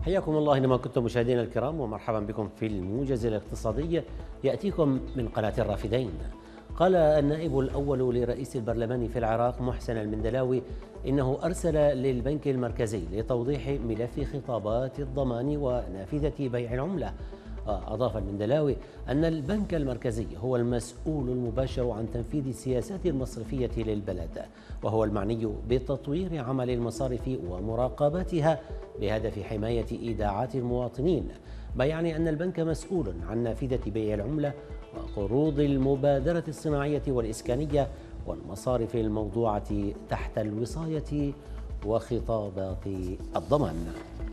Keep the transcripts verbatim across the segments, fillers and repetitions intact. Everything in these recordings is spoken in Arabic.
حياكم الله لما كنتم مشاهدينا الكرام، ومرحبا بكم في الموجز الاقتصادي يأتيكم من قناة الرافدين. قال النائب الأول لرئيس البرلمان في العراق محسن المندلاوي إنه أرسل للبنك المركزي لتوضيح ملف خطابات الضمان ونافذة بيع العملة. أضاف المندلاوي أن البنك المركزي هو المسؤول المباشر عن تنفيذ السياسات المصرفية للبلد، وهو المعني بتطوير عمل المصارف ومراقبتها بهدف حماية إيداعات المواطنين، ما يعني أن البنك مسؤول عن نافذة بيع العملة وقروض المبادرة الصناعية والإسكانية والمصارف الموضوعة تحت الوصاية وخطابات الضمان.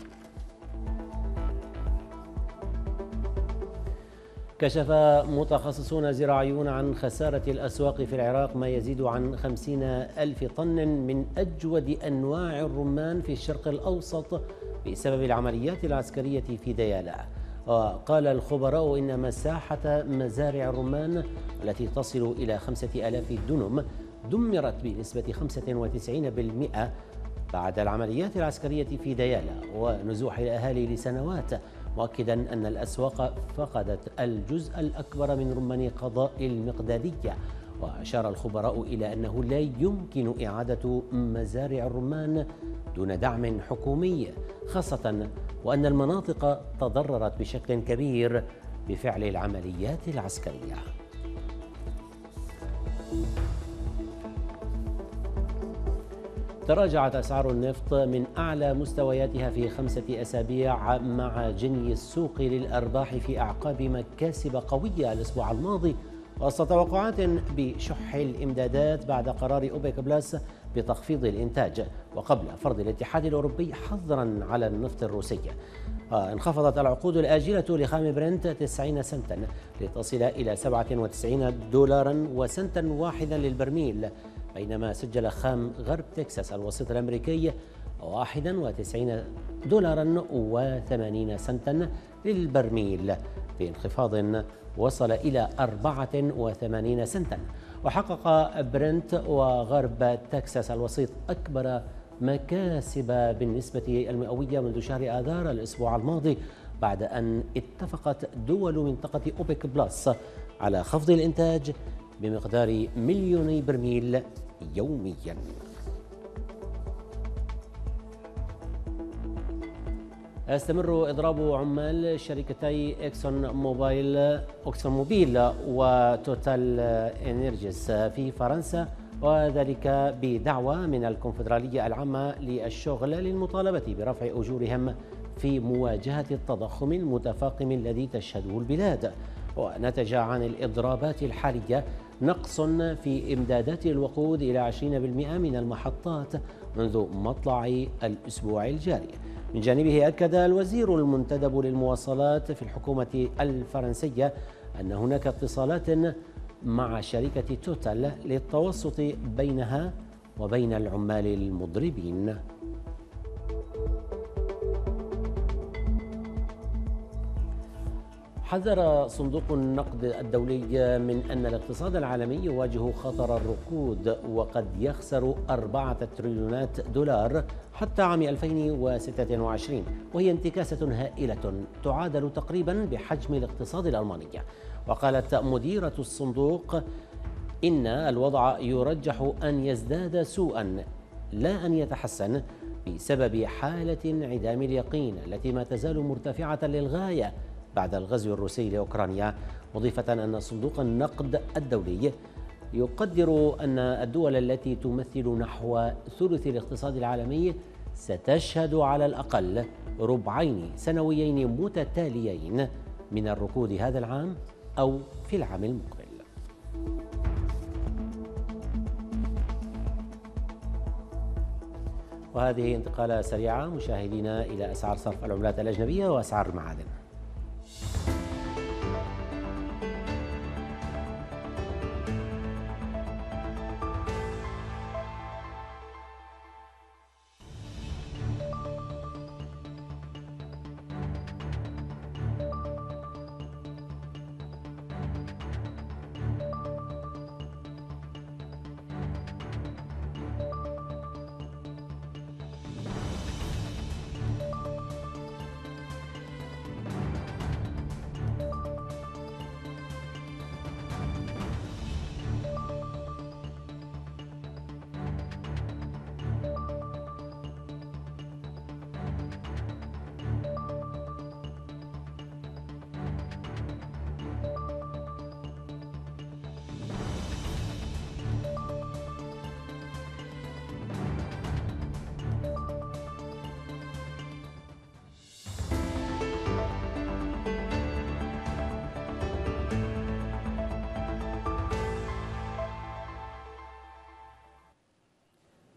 كشف متخصصون زراعيون عن خسارة الأسواق في العراق ما يزيد عن خمسين ألف طن من أجود أنواع الرمان في الشرق الأوسط بسبب العمليات العسكرية في ديالى. وقال الخبراء إن مساحة مزارع الرمان التي تصل إلى خمسة آلاف دنم دمرت بنسبة خمسة وتسعين بالمئة بعد العمليات العسكرية في ديالى ونزوح الأهالي لسنوات، مؤكدا أن الأسواق فقدت الجزء الأكبر من رمان قضاء المقدادية. وأشار الخبراء إلى أنه لا يمكن إعادة مزارع الرمان دون دعم حكومي، خاصة وأن المناطق تضررت بشكل كبير بفعل العمليات العسكرية. تراجعت أسعار النفط من أعلى مستوياتها في خمسة أسابيع مع جني السوق للأرباح في أعقاب مكاسب قوية الأسبوع الماضي، وسط توقعات بشح الإمدادات بعد قرار أوبك بلس بتخفيض الإنتاج، وقبل فرض الاتحاد الأوروبي حظرا على النفط الروسي. انخفضت العقود الآجلة لخام برنت تسعين سنتا لتصل إلى سبعة وتسعين دولارا وسنتا واحدا للبرميل، بينما سجل خام غرب تكساس الوسيط الأمريكي واحد وتسعين دولارا وثمانين سنتا للبرميل بانخفاض وصل إلى أربعة وثمانين سنتا. وحقق برنت وغرب تكساس الوسيط أكبر مكاسب بالنسبة المئوية منذ شهر آذار الأسبوع الماضي، بعد أن اتفقت دول منطقة أوبك بلس على خفض الإنتاج بمقدار مليوني برميل يوميا. يستمر إضراب عمال شركتي إكسون موبيل أكسون موبيل وتوتال إنرجيس في فرنسا، وذلك بدعوى من الكونفدرالية العامة للشغل للمطالبة برفع أجورهم في مواجهة التضخم المتفاقم الذي تشهده البلاد. ونتج عن الإضرابات الحالية نقص في إمدادات الوقود إلى عشرين بالمئة من المحطات منذ مطلع الأسبوع الجاري. من جانبه أكد الوزير المنتدب للمواصلات في الحكومة الفرنسية أن هناك اتصالات مع شركة توتال للتوسط بينها وبين العمال المضربين. حذر صندوق النقد الدولي من أن الاقتصاد العالمي يواجه خطر الركود، وقد يخسر أربعة تريليونات دولار حتى عام ألفين وستة وعشرين، وهي انتكاسة هائلة تعادل تقريبا بحجم الاقتصاد الألماني. وقالت مديرة الصندوق إن الوضع يرجح أن يزداد سوءا لا أن يتحسن بسبب حالة انعدام اليقين التي ما تزال مرتفعة للغاية بعد الغزو الروسي لأوكرانيا، مضيفة أن صندوق النقد الدولي يقدر أن الدول التي تمثل نحو ثلث الاقتصاد العالمي ستشهد على الأقل ربعين سنويين متتاليين من الركود هذا العام أو في العام المقبل. وهذه انتقالة سريعة مشاهدينا إلى أسعار صرف العملات الأجنبية وأسعار المعادن.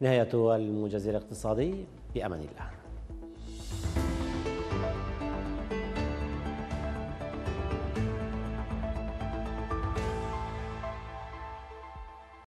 نهاية الموجز الاقتصادي، بأمان الله.